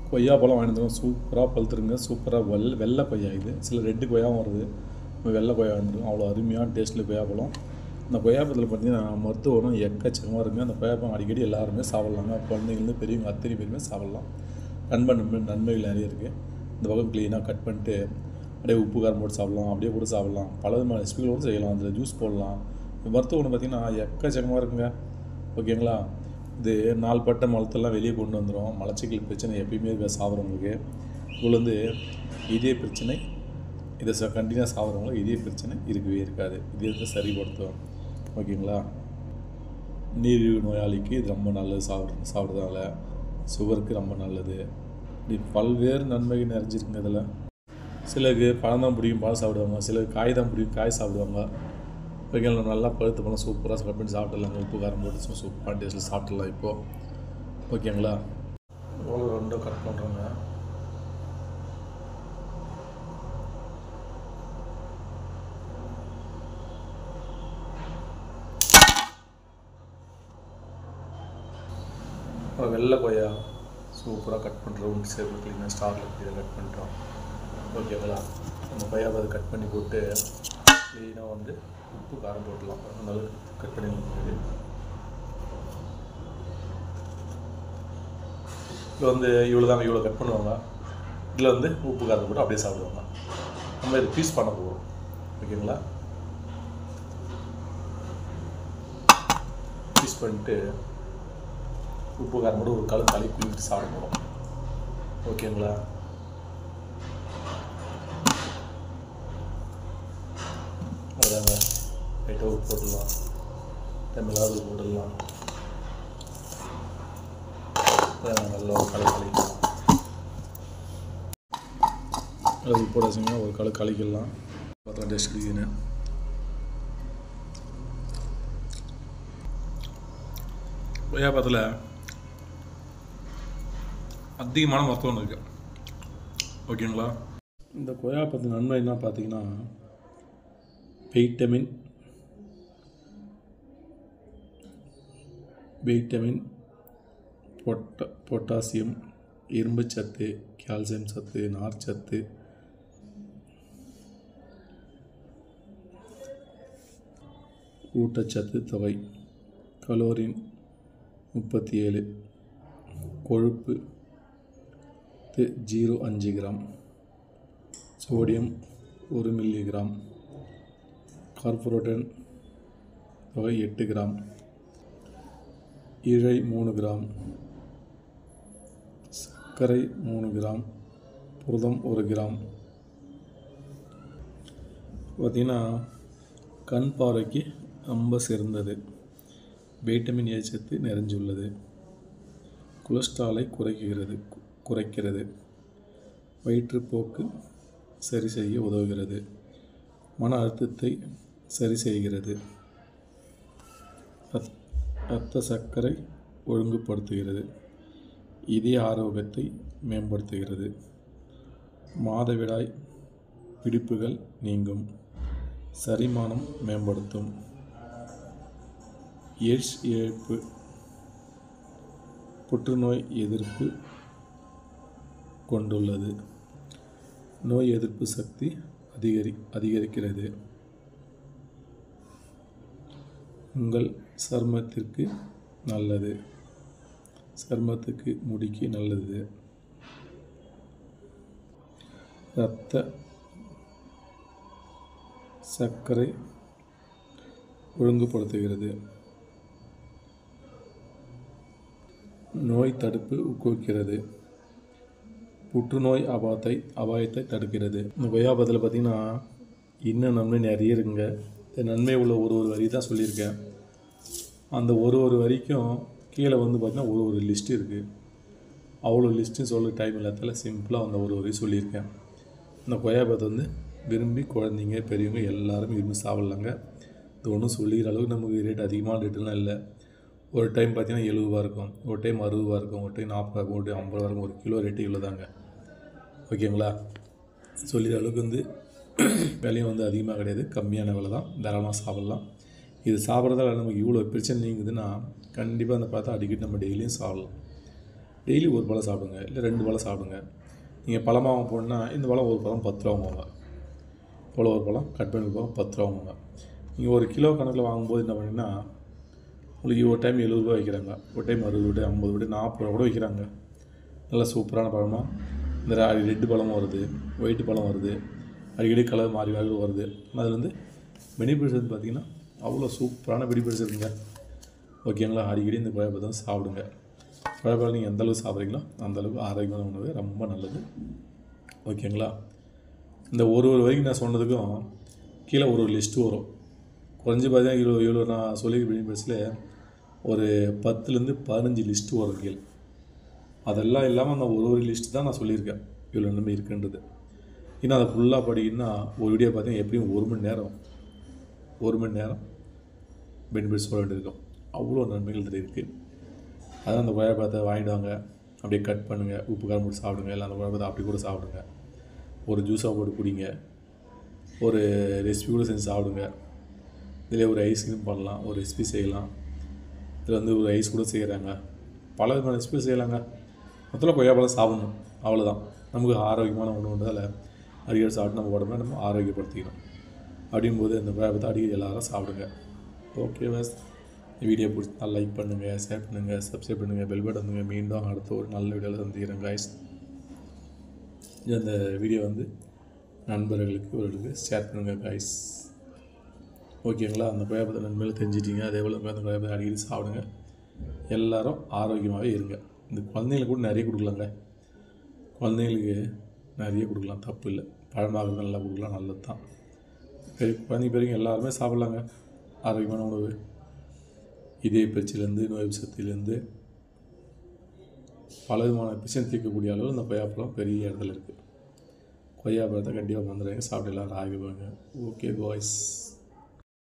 கொய்யாப்பழம் வாங்கிட்டு வந்துடும், சூப்பராக பழுத்துருங்க. சூப்பராக வெள்ளை கொய்யா. இது சில ரெட்டு கொய்யாவும் வருது, வெள்ளை கொய்யா வந்துடும். அவ்வளோ அருமையான டேஸ்ட்டில் கொய்யாப்பழம். இந்த கொய்யாப்பழத்தில் பார்த்திங்கன்னா மருத்துவ குணம் எக்கச்சக்கமாக இருக்குங்க. அந்த கொய்யாப்பழம் அடிக்கடி எல்லாருமே சாப்பிட்லாங்க. குழந்தைங்கள்லேருந்து பெரியவங்க அத்தனை பேருமே சாப்பிட்லாம். நன்மைகள் நிறைய இருக்குது. இந்த பக்கம் க்ளீனாக கட் பண்ணிட்டு அப்படியே உப்பு காரம் போட்டு சாப்பிட்லாம், அப்படியே கூட சாப்பிட்லாம். பல விதமான ரெசிபிகளோடு செய்யலாம். அதில் ஜூஸ் போடலாம். மருத்துவ குணம் பார்த்திங்கன்னா எக்கச்சக்கமாக இருக்குங்க. ஓகேங்களா? இது நாள்பட்ட மலத்தெல்லாம் வெளியே கொண்டு வந்துடும். மலச்சிக்கல் பிரச்சனை எப்பயுமே இருக்க சாப்பிட்றவங்களுக்கு. இதில் வந்து இதே பிரச்சனை, இதை கண்டினியூஸாக சாப்பிட்றவங்களுக்கு இதே பிரச்சனை இருக்கவே இருக்காது. இதே இதை சரிப்படுத்தும். ஓகேங்களா? நீரிழிவு நோயாளிக்கு இது ரொம்ப நல்லது. சாப்பிட்றதால சுகருக்கு ரொம்ப நல்லது. இப்படி பல்வேறு நன்மைகள் நிறைஞ்சிருக்குங்க இதில். சிலருக்கு பழம் தான் பிடிக்கும், பழம் சாப்பிடுவாங்க. சிலருக்கு காய் தான் பிடிக்கும், காய் சாப்பிடுவாங்க. ஓகேங்களா? நல்லா பழுத்து பழம் சூப்பராக கட் பண்ணி சாப்பிட்டுலாங்க. உப்பு காரம் போட்டு சூப்பராக டேஸ்ட்டில் சாப்பிட்லாம் இப்போது. ஓகேங்களா? எவ்வளோ ரெண்டும் கட் பண்ணுறோங்க. வெள்ளை கொய்யா சூப்பராக கட் பண்ணுறோம். உண்டு சேவல் க்ளீனாக ஸ்டாரில் கட் பண்ணுறோம். ஓகேங்களா? நம்ம கொய்யா அதை கட் பண்ணி போட்டு க்ளீனாக வந்து உப்பு காரம் போட்டுடலாம். நல்லா கட் பண்ணி இதில் வந்து இவ்வளோ கட் பண்ணுவாங்க. இதில் வந்து உப்பு காரம் போட்டு அப்படியே சாப்பிடுவாங்க. நம்ம இது பீஸ் பண்ண போகிறோம். ஓகேங்களா? பீஸ் பண்ணிட்டு உப்பு காரம் போட்டு ஒரு களி குளிட்டு சாப்பிட போகிறோம். ஓகேங்களா? அதாங்க லைட்டாக உப்பு போட்டுடலாம், மிளகாய் போட்டுடலாம். நல்லா ஒரு கழிக்கலாம். அது உப்பு போடாச்சிங்கன்னா ஒரு கழிக்கலாம். பார்த்தா டேஸ்ட் இருக்குதுன்னு. கொய்யாப்பழத்தில் அதிகமான மருத்துவம் இருக்குது. ஓகேங்களா? இந்த கொய்யாப்பழத்து நன்மை என்ன பார்த்தீங்கன்னா, வைட்டமின் பொட்டாசியம், இரும்பு சத்து, கால்சியம் சத்து, நார் சத்து, ஊட்டச்சத்து தொகை, கலோரின் 37, கொழுப்பு 0.5 கிராம், சோடியம் 1 மில்லிகிராம், கார்போரேட்டன் தொகை 8 கிராம், இழை 3 கிராம், சர்க்கரை 3 கிராம், புரதம் 1 கிராம். பார்த்திங்கன்னா கண் பார்வைக்கு ரொம்ப சிறந்தது. வைட்டமின் ஏ சத்து நிறைஞ்சுள்ளது. கொலஸ்ட்ராலை குறைக்கிறது. வயிற்றுப்போக்கு சரி செய்ய உதவுகிறது. மன அழுத்தத்தை சரி செய்கிறது. இரத்த சர்க்கரை ஒழுங்குபடுத்துகிறது. இதய ஆரோக்கியத்தை மேம்படுத்துகிறது. மாதவிடாய் பிடிப்புகள் நீங்கும். செரிமானம் மேம்படுத்தும். எய்ட்ஸ் இழப்பு, புற்றுநோய் எதிர்ப்பு கொண்டுள்ளது. நோய் எதிர்ப்பு சக்தி அதிகரிக்கிறது. உங்கள் சருமத்திற்கு நல்லது. சருமத்துக்கு முடிக்கு நல்லது. இரத்த சர்க்கரை ஒழுங்குபடுத்துகிறது. நோய் தடுப்பு ஊக்குவிக்கிறது. புற்றுநோய் அபாயத்தை தடுக்கிறது. இந்த கொய்யாப்பழத்தில் பார்த்திங்கன்னா இன்னும் நன்மை நிறைய இருக்குங்க. இந்த நன்மை உள்ள ஒரு வரி தான் சொல்லியிருக்கேன். அந்த ஒரு வரிக்கும் கீழே வந்து பார்த்திங்கன்னா ஒரு லிஸ்ட்டு இருக்குது. அவ்வளோ லிஸ்ட்டு சொல்ல டைம் இல்லாததால சிம்பிளாக அந்த ஒரு வரி சொல்லியிருக்கேன். இந்த கொய்யாப்பழத்தை வந்து விரும்பி குழந்தைங்க பெரியவங்க எல்லாருமே விரும்பி சாப்பிட்லாங்க. இது ஒன்றும் சொல்லிக்கிற அளவுக்கு நமக்கு ரேட் அதிகமான ரேட்டுலாம் இல்லை. ஒரு டைம் பார்த்திங்கன்னா 70 ரூபா இருக்கும், ஒரு டைம் 60 ரூபா இருக்கும், ஒரு டைம் 40 ரூபா, ஒரு டைம் 50 ரூபா இருக்கும். ஒரு கிலோ ரேட்டு இவ்வளோ தாங்க. ஓகேங்களா? சொல்லிக்கிற அளவுக்கு வந்து விலையும் வந்து அதிகமாக கிடையாது, கம்மியான விலை தான். தாராளமாக சாப்பிட்லாம். இது சாப்பிட்றதால நமக்கு இவ்வளோ பிரச்சனை நீங்குதுன்னா கண்டிப்பாக அந்த பழத்தை அடிக்கடி நம்ம டெய்லியும் சாப்பிட்லாம். டெய்லி ஒரு பழம் சாப்பிடுங்க, இல்லை 2 பழம் சாப்பிடுங்க. நீங்கள் பழமாக போடணுன்னா இந்த பழம் ஒரு பழம் 10 ரூபா வாங்குவாங்க. இவ்வளோ ஒரு பழம் கட் பண்ணி கொடுப்பாங்க, 10 ரூபா வாங்குவாங்க. நீங்கள் ஒரு கிலோ கணக்கில் வாங்கும்போது என்ன பண்ணிங்கன்னா உங்களுக்கு ஒரு டைம் 70 ரூபா வைக்கிறாங்க, ஒரு டைம் 60 ரூபா, 50 ரூபா, 40 ரூபா கூட வைக்கிறாங்க. நல்லா சூப்பரான பழமாக இந்த ரெட் பழமும் வருது, ஒயிட் பழம் வருது, அடிக்கடி கலர் மாறி மாறி வருது. அதில் வந்து பெனிஃபிட்ஸ் வந்து பார்த்திங்கன்னா அவ்வளோ சூப்பரான பெனிஃபிட்ஸ் இருக்குங்க. ஓகேங்களா? அடிக்கடி இந்த கொய்யாப்பழத்தை சாப்பிடுங்க. கொய்யாப்பழம் நீங்கள் எந்தளவுக்கு சாப்பிட்றீங்களோ அந்தளவுக்கு ஆரோக்கியமான உணவு, ரொம்ப நல்லது. ஓகேங்களா? இந்த ஒரு வரைக்கும் நான் சொன்னதுக்கும் கீழே ஒரு லிஸ்ட்டு வரும். குறைஞ்சி பார்த்தீங்கன்னா இவ்வளோ நான் சொல்லி பெனிஃபிட்ஸில் ஒரு 10லேருந்து 15 லிஸ்ட்டு வரும் கீழே. அதெல்லாம் இல்லாமல் அந்த ஒரு லிஸ்ட்டு தான் நான் சொல்லியிருக்கேன் இவ்வளோ நன்மை இருக்குன்றது. இன்னும் அதை ஃபுல்லாக படிக்கணுன்னா ஒரு வீடியோ பார்த்தீங்கன்னா எப்படியும் 1 மணி நேரம் பெனிஃபிட்ஸ் சொல்ல வேண்டியிருக்கும். அவ்வளோ நன்மைகள் இதில் இருக்குது. அதான் அந்த கொய்யாப்பழத்தை வாங்கிட்டு வாங்க, அப்படியே கட் பண்ணுங்கள், உப்பு காரம் போட்டு சாப்பிடுங்க, இல்லை அந்த கொய்யாப்பழத்தை அப்படி கூட சாப்பிடுங்க, ஒரு ஜூஸாக போட்டு குடிங்க, ஒரு ரெசிபி கூட செஞ்சு சாப்பிடுங்க. இதில் ஒரு ஐஸ்கிரீம் பண்ணலாம், ஒரு ரெசிபி செய்யலாம். இதில் வந்து ஒரு ஐஸ் கூட செய்கிறாங்க, பல விதமான ரெசிபி செய்யலாங்க. மொத்தத்தில் கொய்யாப்பழம் சாப்பிடணும், அவ்வளோதான். நமக்கு ஆரோக்கியமான உணவுன்றதால் அடிக்கடி சாப்பிட்டு நம்ம உடம்பை நம்ம ஆரோக்கியப்படுத்திக்கணும். அப்படிங்கும்போது அந்த கொய்யாப்பழத்தை அடிக்கடி எல்லோரும் சாப்பிடுங்க. ஓகே பஸ், வீடியோ பிடிச்சா லைக் பண்ணுங்கள், ஷேர் பண்ணுங்கள், சப்ஸ்கிரைப் பண்ணுங்கள், பெல் பட்டன் பண்ணுங்கள். மீண்டும் அடுத்த ஒரு நல்ல வீடியோவில் சந்திக்கிறேன் காய்ஸ். அந்த வீடியோ வந்து நண்பர்களுக்கு இவர்களுக்கு ஷேர் பண்ணுங்கள் காய்ஸ். ஓகேங்களா? அந்த கொய்யாப்பழத்தை நன்மையில் தெரிஞ்சிட்டிங்க. அதே போல் அந்த கொய்யாப்பழத்தை அடிக்கடி சாப்பிடுங்க. எல்லோரும் ஆரோக்கியமாகவே இருங்க. இந்த குழந்தைங்களுக்கு கூட நிறைய கொடுக்கலாங்க. குழந்தைங்களுக்கு நிறைய கொடுக்கலாம், தப்பு இல்லை. பழமாகிறது நல்லா கொடுக்கலாம், நல்லது தான். குழந்தைங்க பெரியவங்க எல்லாருமே சாப்பிட்லாங்க ஆரோக்கியமான உணவு. இதய பிரச்சனைலேருந்து, நோய் சக்தியிலேருந்து பல விதமான பிரச்சனை தீர்க்கக்கூடிய அளவு இந்த கொய்யாப்பழம் பெரிய இடத்துல இருக்குது. கொய்யாப்பழத்தை கண்டிப்பாக வந்துடுங்க, சாப்பிட்டு எல்லோரும் ஆரோக்கியமாங்க. Okay boys.